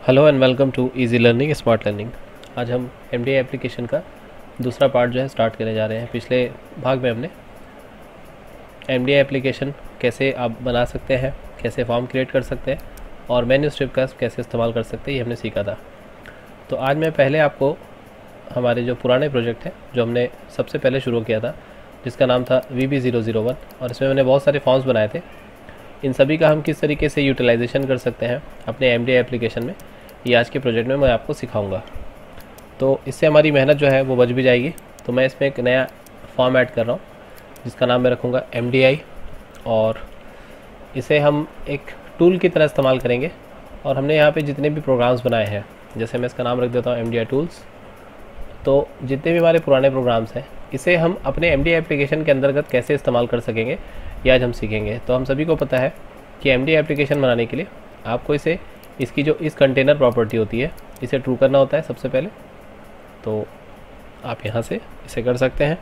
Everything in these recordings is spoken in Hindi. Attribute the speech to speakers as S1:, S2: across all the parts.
S1: Hello and welcome to easy learning smart learning. आज हम एमडीआई एप्लीकेशन का दूसरा पार्ट जो है स्टार्ट करने जा रहे हैं। पिछले भाग में हमने एमडीआई एप्लीकेशन कैसे आप बना सकते हैं, कैसे फॉर्म क्रिएट कर सकते हैं और मेन्यू स्ट्रिप का कैसे इस्तेमाल कर सकते हैं, ये हमने सीखा था। तो आज मैं पहले आपको हमारे जो पुराने प्रोजेक्ट हैं जो हमने सबसे पहले शुरू किया था, जिसका नाम था VB001, और इसमें मैंने बहुत सारे फॉर्म्स बनाए थे। इन सभी का हम किस तरीके से यूटिलाइजेशन कर सकते हैं अपने एमडीआई एप्लीकेशन में, ये आज के प्रोजेक्ट में मैं आपको सिखाऊंगा। तो इससे हमारी मेहनत जो है वो बच भी जाएगी। तो मैं इसमें एक नया फॉर्म ऐड कर रहा हूँ जिसका नाम मैं रखूँगा MDI, और इसे हम एक टूल की तरह इस्तेमाल करेंगे। और हमने यहाँ पे जितने भी प्रोग्राम्स बनाए हैं, जैसे मैं इसका नाम रख देता हूँ MDI टूल्स, तो जितने भी हमारे पुराने प्रोग्राम्स हैं इसे हम अपने MDI एप्लीकेशन के अंतर्गत कैसे इस्तेमाल कर सकेंगे, ये आज हम सीखेंगे। तो हम सभी को पता है कि MDI एप्लीकेशन बनाने के लिए आपको इसकी जो इस कंटेनर प्रॉपर्टी होती है इसे ट्रू करना होता है सबसे पहले। तो आप यहाँ से इसे कर सकते हैं,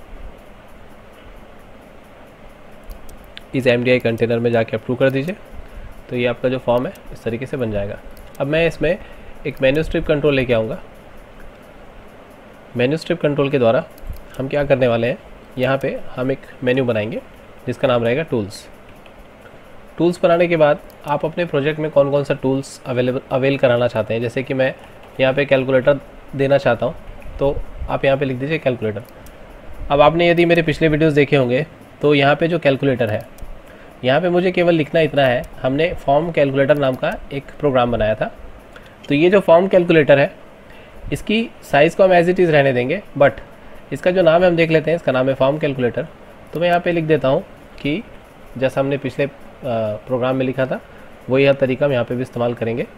S1: इस MDI कंटेनर में जाके आप ट्रू कर दीजिए, तो ये आपका जो फॉर्म है इस तरीके से बन जाएगा। अब मैं इसमें एक मेन्यू स्ट्रिप कंट्रोल लेके आऊँगा। मेन्यू स्ट्रिप कंट्रोल के द्वारा हम क्या करने वाले हैं, यहाँ पे हम एक मेन्यू बनाएंगे जिसका नाम रहेगा टूल्स। टूल्स बनाने के बाद आप अपने प्रोजेक्ट में कौन कौन सा टूल्स अवेल कराना चाहते हैं, जैसे कि मैं यहाँ पे कैलकुलेटर देना चाहता हूँ, तो आप यहाँ पे लिख दीजिए कैलकुलेटर। अब आपने यदि मेरे पिछले वीडियोस देखे होंगे तो यहाँ पे जो कैलकुलेटर है, यहाँ पे मुझे केवल लिखना इतना है, हमने फॉर्म कैलकुलेटर नाम का एक प्रोग्राम बनाया था। तो ये जो फॉर्म कैलकुलेटर है इसकी साइज़ को हम एज इट इज़ रहने देंगे, बट इसका जो नाम है हम देख लेते हैं। इसका नाम है फॉर्म कैलकुलेटर। तो मैं यहाँ पे लिख देता हूँ कि जैसा हमने पिछले प्रोग्राम में लिखा था वही यह तरीका हम यहाँ पे भी इस्तेमाल करेंगे।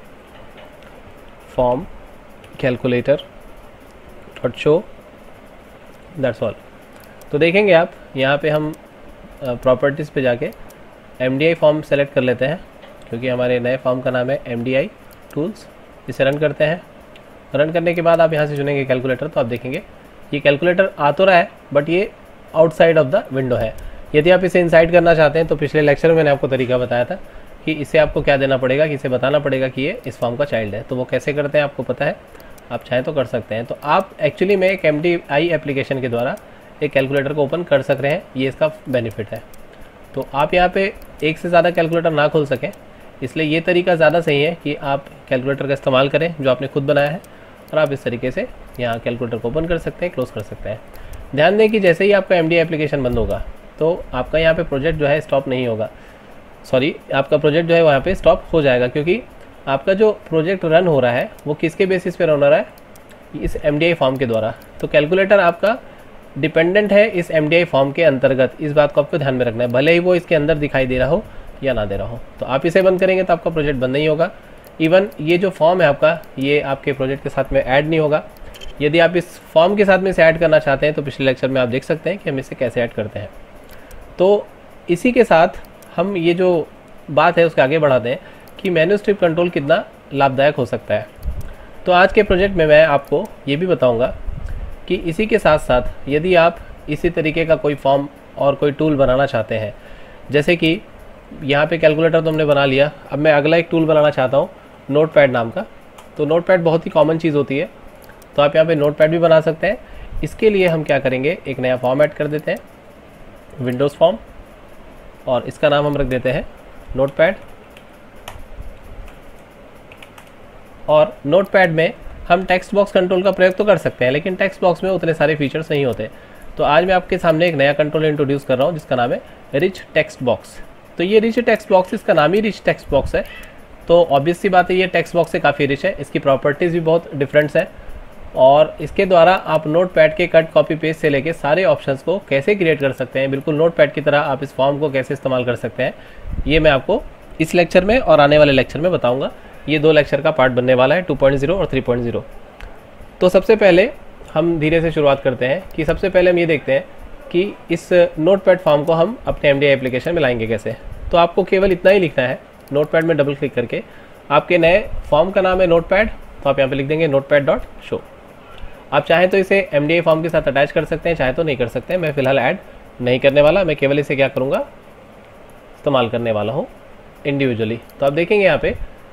S1: Form calculator dot show, that's all. तो देखेंगे आप यहाँ पे हम प्रॉपर्टीज़ पे जाके MDI फॉर्म सेलेक्ट कर लेते हैं, क्योंकि हमारे नए फॉर्म का नाम है MDI टूल्स। इसे रन करते हैं। रन करने के बाद आप यहाँ से चुनेंगे कैलकुलेटर, तो आप देखेंगे ये कैलकुलेटर आ तो रहा है बट ये आउटसाइड ऑफ द विंडो है। यदि आप इसे इनसाइड करना चाहते हैं तो पिछले लेक्चर में मैंने आपको तरीका बताया था कि इसे आपको क्या देना पड़ेगा, कि इसे बताना पड़ेगा कि ये इस फॉर्म का चाइल्ड है। तो वो कैसे करते हैं आपको पता है, आप चाहें तो कर सकते हैं। तो आप एक्चुअली में एक MDI एप्लीकेशन के द्वारा एक कैलकुलेटर को ओपन कर सक रहे हैं, ये इसका बेनिफिट है। तो आप यहाँ पे एक से ज़्यादा कैलकुलेटर ना खोल सकें, इसलिए ये तरीका ज़्यादा सही है कि आप कैलकुलेटर का इस्तेमाल करें जो आपने खुद बनाया है, और आप इस तरीके से यहाँ कैलकुलेटर को ओपन कर सकते हैं, क्लोज कर सकते हैं। ध्यान दें कि जैसे ही आपका MDI एप्लीकेशन बंद होगा तो आपका यहाँ पे प्रोजेक्ट जो है स्टॉप नहीं होगा, सॉरी, आपका प्रोजेक्ट जो है वहाँ पे स्टॉप हो जाएगा, क्योंकि आपका जो प्रोजेक्ट रन हो रहा है वो किसके बेसिस पे रन हो रहा है, इस MDI फॉर्म के द्वारा। तो कैलकुलेटर आपका डिपेंडेंट है इस MDI फॉर्म के अंतर्गत, इस बात को आपको ध्यान में रखना है, भले ही वो इसके अंदर दिखाई दे रहा हो या ना दे रहा हो। तो आप इसे बंद करेंगे तो आपका प्रोजेक्ट बंद नहीं होगा। इवन ये जो फॉर्म है आपका, ये आपके प्रोजेक्ट के साथ में ऐड नहीं होगा। यदि आप इस फॉर्म के साथ में इसे ऐड करना चाहते हैं तो पिछले लेक्चर में आप देख सकते हैं कि हम इसे कैसे ऐड करते हैं। तो इसी के साथ हम ये जो बात है उसके आगे बढ़ाते हैं कि मेन्यू स्ट्रिप कंट्रोल कितना लाभदायक हो सकता है। तो आज के प्रोजेक्ट में मैं आपको ये भी बताऊंगा कि इसी के साथ साथ यदि आप इसी तरीके का कोई फॉर्म और कोई टूल बनाना चाहते हैं, जैसे कि यहाँ पे कैलकुलेटर तो हमने बना लिया, अब मैं अगला एक टूल बनाना चाहता हूँ नोटपैड नाम का। तो नोटपैड बहुत ही कॉमन चीज़ होती है, तो आप यहाँ पे नोटपैड भी बना सकते हैं। इसके लिए हम क्या करेंगे, एक नया फॉर्म ऐड कर देते हैं, विंडोज़ फॉर्म, और इसका नाम हम रख देते हैं नोटपैड। और नोटपैड में हम टेक्स्ट बॉक्स कंट्रोल का प्रयोग तो कर सकते हैं, लेकिन टेक्स्ट बॉक्स में उतने सारे फीचर्स नहीं होते। तो आज मैं आपके सामने एक नया कंट्रोल इंट्रोड्यूस कर रहा हूँ जिसका नाम है रिच टेक्स्ट बॉक्स। तो ये रिच टेक्स्ट बॉक्स, इसका नाम ही रिच टेक्स्ट बॉक्स है, तो ऑब्वियस सी बात है ये टेक्स्ट बॉक्स से काफ़ी रिच है। इसकी प्रॉपर्टीज़ भी बहुत डिफरेंट्स हैं, और इसके द्वारा आप नोटपैड के कट कॉपी पेस्ट से लेके सारे ऑप्शंस को कैसे क्रिएट कर सकते हैं, बिल्कुल नोटपैड की तरह आप इस फॉर्म को कैसे इस्तेमाल कर सकते हैं, ये मैं आपको इस लेक्चर में और आने वाले लेक्चर में बताऊंगा। ये 2 लेक्चर का पार्ट बनने वाला है, 2.0 और 3.0। तो सबसे पहले हम धीरे से शुरुआत करते हैं कि सबसे पहले हम ये देखते हैं कि इस नोटपैड फॉर्म को हम अपने MDI एप्लीकेशन में लाएंगे कैसे। तो आपको केवल इतना ही लिखना है, नोटपैड में डबल क्लिक करके, आपके नए फॉर्म का नाम है नोटपैड, तो आप यहाँ पे लिख देंगे नोटपैड डॉट शो। आप चाहें तो इसे MDI फॉर्म के साथ अटैच कर सकते हैं, चाहे तो नहीं कर सकते हैं। मैं फिलहाल ऐड नहीं करने वाला, मैं केवल इसे क्या करूँगा, इस्तेमाल करने वाला हूँ इंडिविजुअली। तो आप देखेंगे यहाँ पे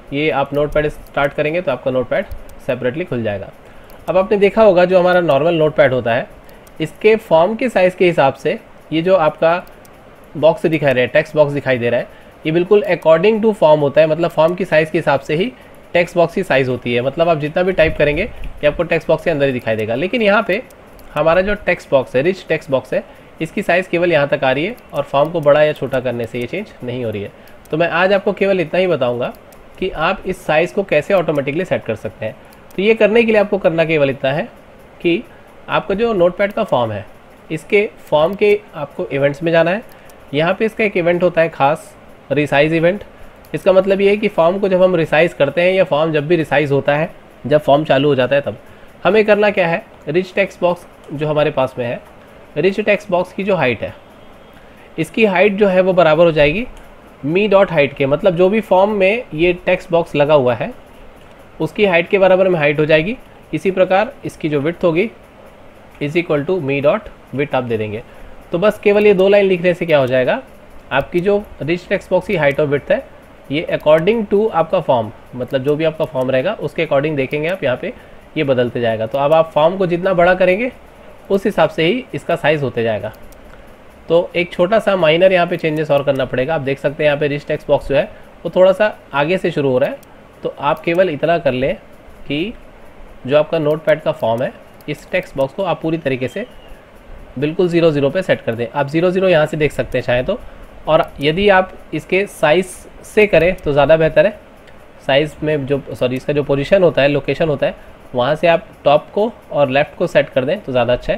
S1: ये आप नोटपैड स्टार्ट करेंगे तो आपका नोटपैड सेपरेटली खुल जाएगा। अब आपने देखा होगा जो हमारा नॉर्मल नोटपैड होता है, इसके फॉर्म के साइज़ के हिसाब से ये जो आपका बॉक्स दिखाई रहा है, टेक्स्ट बॉक्स दिखाई दे रहा है, ये बिल्कुल अकॉर्डिंग टू फॉर्म होता है। मतलब फॉर्म की साइज़ के हिसाब से ही टेक्स्ट बॉक्स की साइज़ होती है। मतलब आप जितना भी टाइप करेंगे ये आपको टेक्स्ट बॉक्स के अंदर ही दिखाई देगा। लेकिन यहाँ पे हमारा जो टेक्स्ट बॉक्स है, रिच टेक्स्ट बॉक्स है, इसकी साइज़ केवल यहाँ तक आ रही है और फॉर्म को बड़ा या छोटा करने से ये चेंज नहीं हो रही है। तो मैं आज आपको केवल इतना ही बताऊँगा कि आप इस साइज़ को कैसे ऑटोमेटिकली सेट कर सकते हैं। तो ये करने के लिए आपको करना केवल इतना है कि आपका जो नोटपैड का फॉर्म है, इसके फॉर्म के आपको इवेंट्स में जाना है। यहाँ पे इसका एक इवेंट होता है खास, रिसाइज इवेंट। इसका मतलब ये है कि फॉर्म को जब हम रिसाइज करते हैं या फॉर्म जब भी रिसाइज होता है, जब फॉर्म चालू हो जाता है, तब हमें करना क्या है, रिच टेक्स्ट बॉक्स जो हमारे पास में है, रिच टेक्स्ट बॉक्स की जो हाइट है, इसकी हाइट जो है वो बराबर हो जाएगी मी डॉट हाइट के। मतलब जो भी फॉर्म में ये टेक्स्ट बॉक्स लगा हुआ है उसकी हाइट के बराबर में हाइट हो जाएगी। इसी प्रकार इसकी जो विड्थ होगी is equal to me dot width आप दे देंगे। तो बस केवल ये 2 लाइन लिखने से क्या हो जाएगा, आपकी जो रिच टेक्स्ट बॉक्स की हाइट और विड्थ है ये अकॉर्डिंग टू आपका फॉर्म, मतलब जो भी आपका फॉर्म रहेगा उसके अकॉर्डिंग देखेंगे आप यहाँ पे ये बदलते जाएगा। तो अब आप फॉर्म को जितना बड़ा करेंगे उस हिसाब से ही इसका साइज़ होते जाएगा। तो एक छोटा सा माइनर यहाँ पे चेंजेस और करना पड़ेगा। आप देख सकते हैं यहाँ पे रिच टेक्स्ट बॉक्स जो है वो थोड़ा सा आगे से शुरू हो रहा है। तो आप केवल इतना कर लें कि जो आपका नोटपैड का फॉर्म है, इस टेक्स्ट बॉक्स को आप पूरी तरीके से बिल्कुल 0 पे सेट कर दें। आप 0 यहाँ से देख सकते हैं चाहे तो, और यदि आप इसके साइज़ से करें तो ज़्यादा बेहतर है। साइज़ में जो इसका जो पोजीशन होता है, लोकेशन होता है, वहाँ से आप टॉप को और लेफ़्ट को सेट कर दें तो ज़्यादा अच्छा है।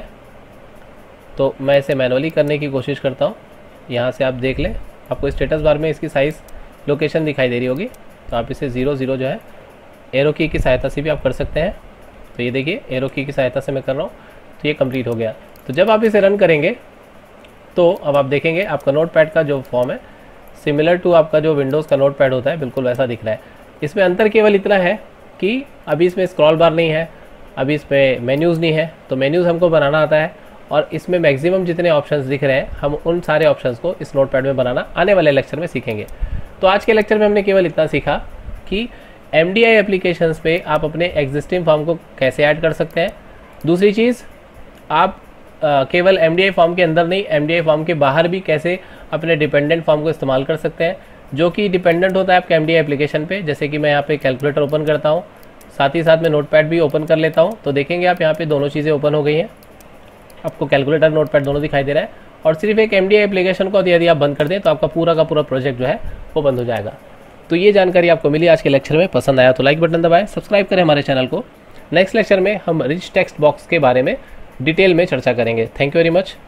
S1: तो मैं इसे मैनुअली करने की कोशिश करता हूँ। यहाँ से आप देख लें, आपको स्टेटस बार में इसकी साइज़ लोकेशन दिखाई दे रही होगी। तो आप इसे 0 जो है एरो की सहायता से भी आप कर सकते हैं। तो ये देखिए एरो की सहायता से मैं कर रहा हूँ, तो ये कंप्लीट हो गया। तो जब आप इसे रन करेंगे तो अब आप देखेंगे आपका नोटपैड का जो फॉर्म है सिमिलर टू आपका जो विंडोज़ का नोटपैड होता है, बिल्कुल वैसा दिख रहा है। इसमें अंतर केवल इतना है कि अभी इसमें स्क्रॉल बार नहीं है, अभी इसमें मेन्यूज़ नहीं है। तो मेन्यूज़ हमको बनाना आता है और इसमें मैक्सिमम जितने ऑप्शंस दिख रहे हैं हम उन सारे ऑप्शंस को इस नोटपैड में बनाना आने वाले लेक्चर में सीखेंगे। तो आज के लेक्चर में हमने केवल इतना सीखा कि MDI एप्लीकेशंस पे आप अपने एग्जिस्टिंग फॉर्म को कैसे ऐड कर सकते हैं। दूसरी चीज़, आप केवल MDI फॉर्म के अंदर नहीं, MDI फॉर्म के बाहर भी कैसे अपने डिपेंडेंट फॉर्म को इस्तेमाल कर सकते हैं, जो कि डिपेंडेंट होता है आपके MDI एप्लीकेशन पे। जैसे कि मैं यहाँ पे कैलकुलेटर ओपन करता हूँ, साथ ही साथ में नोटपैड भी ओपन कर लेता हूँ। तो देखेंगे आप यहाँ पे दोनों चीज़ें ओपन हो गई हैं, आपको कैलकुलेटर नोटपैड दोनों दिखाई दे रहा है। और सिर्फ एक MDI एप्लीकेशन को यदि आप बंद कर दें तो आपका पूरा का पूरा प्रोजेक्ट जो है वो बंद हो जाएगा। तो ये जानकारी आपको मिली आज के लेक्चर में। पसंद आया तो लाइक बटन दबाएं, सब्सक्राइब करें हमारे चैनल को। नेक्स्ट लेक्चर में हम रिच टेक्स्ट बॉक्स के बारे में डिटेल में चर्चा करेंगे। Thank you very much.